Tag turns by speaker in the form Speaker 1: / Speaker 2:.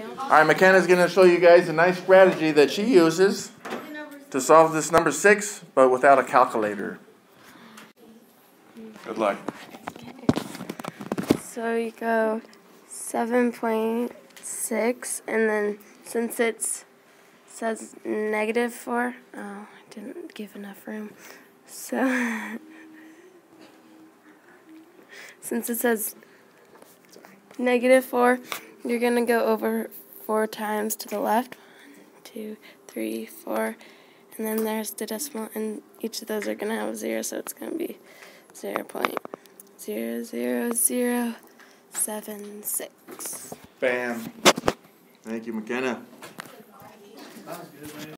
Speaker 1: Alright, McKenna's going to show you guys a nice strategy that she uses to solve this number 6, but without a calculator. Good luck.
Speaker 2: Okay. So you go 7.6, and then since it says -4, I didn't give enough room. So since it says -4, you're going to go over 4 times to the left. 1, 2, 3, 4. And then there's the decimal, and each of those are going to have a 0, so it's going to be 0.00076.
Speaker 1: Bam. Thank you, McKenna.